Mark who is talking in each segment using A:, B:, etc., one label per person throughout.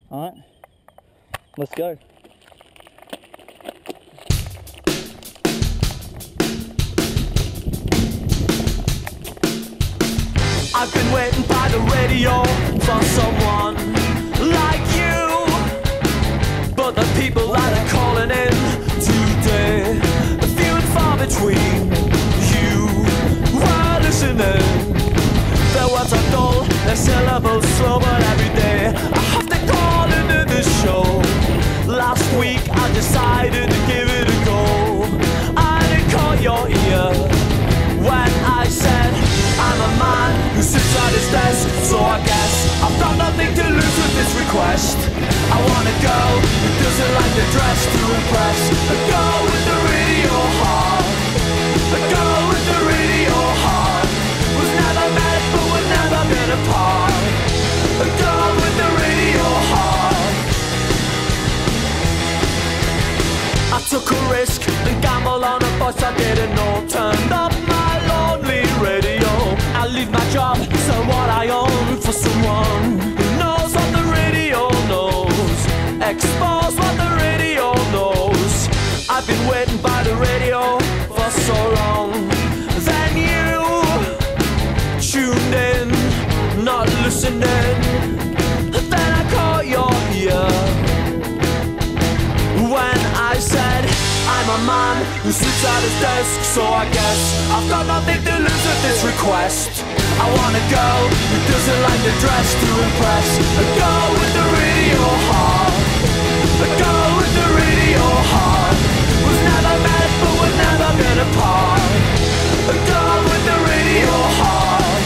A: Alright, let's go.
B: I've been waiting by the radio for someone like you, but the people that are calling in today are few and far between. You were listening, their words are dull, their syllables slow, but every day I have to call into this show. Last week I decided to give it a go. I didn't call your ear when I said I'm a man who sits at his desk, so I guess I've got nothing to lose with this request. I want a girl who doesn't like to dress to impress, a girl with the radio heart, a girl with the radio heart, was never met but we've never been apart, a girl with the radio heart. I took a risk and gambled on a voice I didn't know, turned up my lonely radio. I leave my job, sell what I own for someone who knows what the radio knows, expose what the radio knows. I've been waiting by the radio for so long. Then you tuned in, not listening. Then I caught your ear when I said I'm a man who sits at his desk, so I guess I've got nothing to lose with this request. I want a girl who doesn't like to dress to impress, a girl with the radio heart, a girl with the radio heart, was never met but we've never been apart, a girl with the radio heart.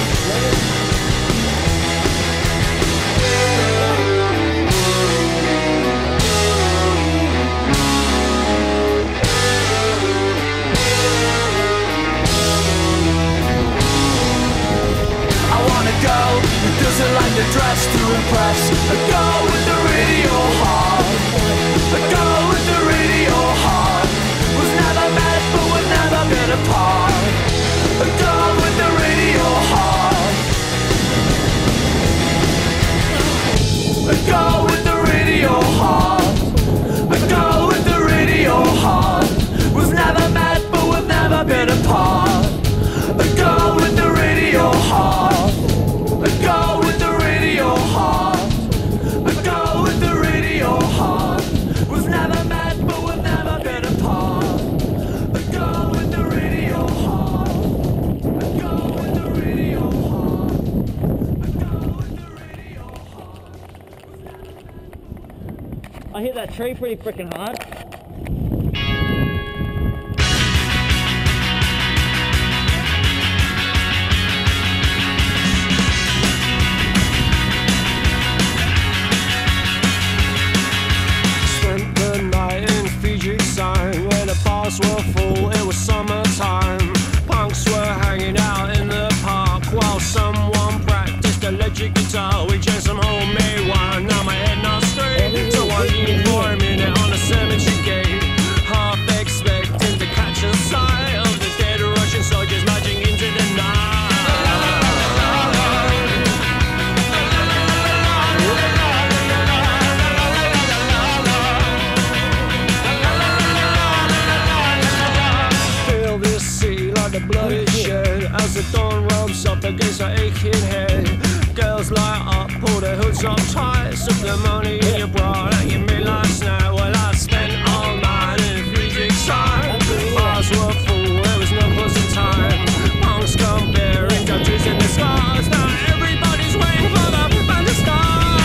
B: A girl who doesn't like to dress to impress, a girl with the radio heart, a girl with the radio heart, was never met but we've never been apart, a girl with the radio heart, a girl with the radio heart, a girl with the radio heart, was never met but we've never been apart, a girl with the radio heart, a girl with the radio heart, a girl with the radio heart, was never met but we've never been apart, a girl with the radio heart, a girl with the radio heart, a girl with the radio heart.
A: I hit that tree pretty freaking hard.
B: Were full, it was summertime. Punks were hanging out in the park while someone practiced electric guitar. We drank some homemade wine, now my head not straight, so I leaned for a minute on a cemetery gate, half expecting to catch a sight of the dead Russian soldiers marching into the night. The blood is shed as the dawn rubs up against her aching head. Girls light up, pull their hoods up tight, stuff the money in your bra like you made last night. Well, I spent all night in a freezing sun. Bars were full, there was no closing time. Punks come bearing countries in the scars. Now everybody's waiting for the band to start.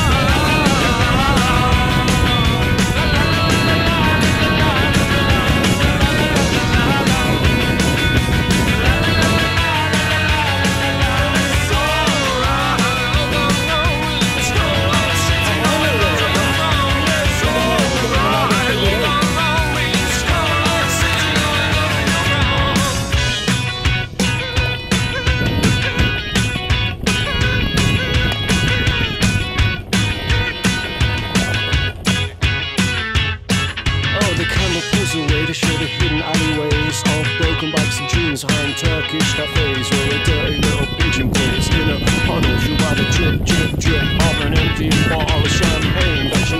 B: Turkish cafes where a dirty little pigeon puts in a puddle. You buy the drip, drip, drip of an empty bottle of champagne that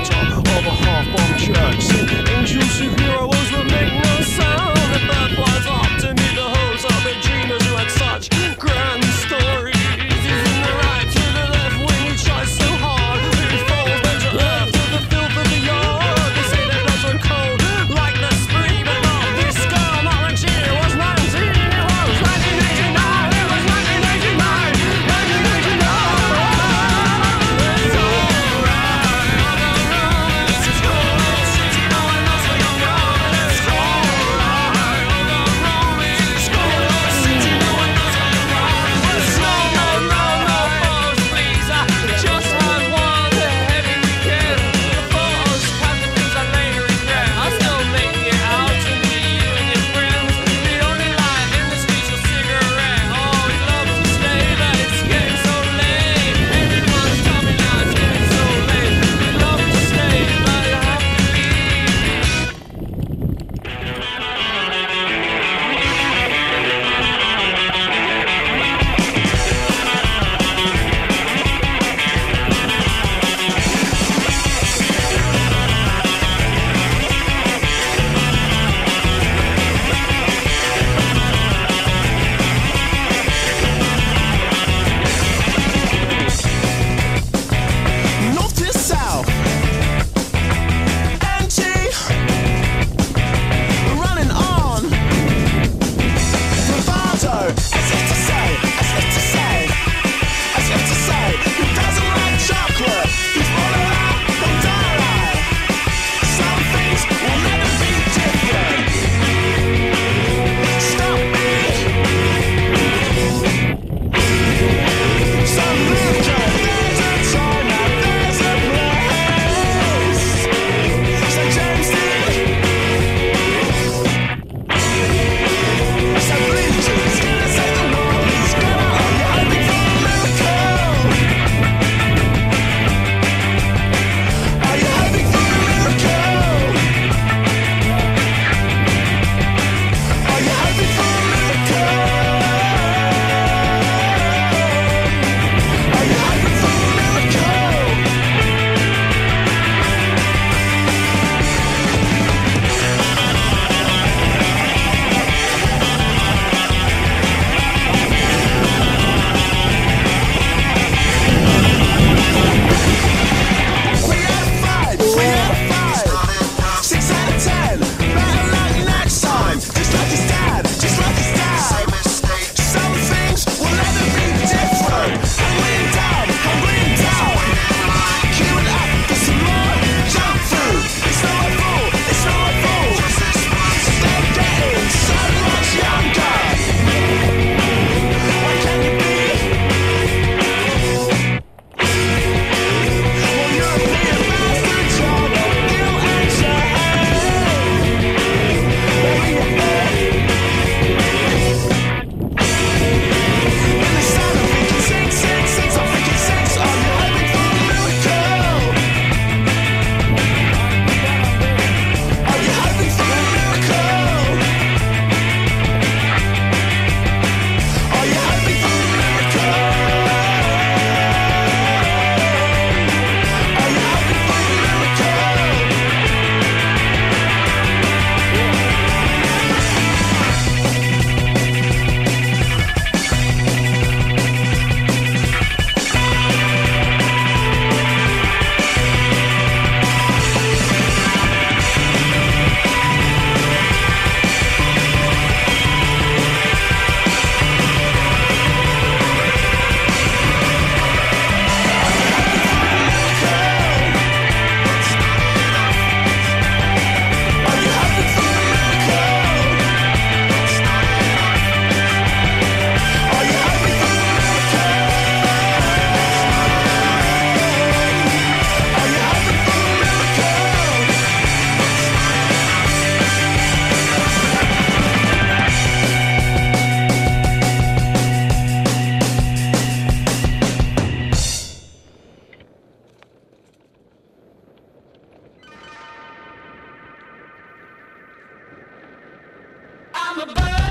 B: gonna burn.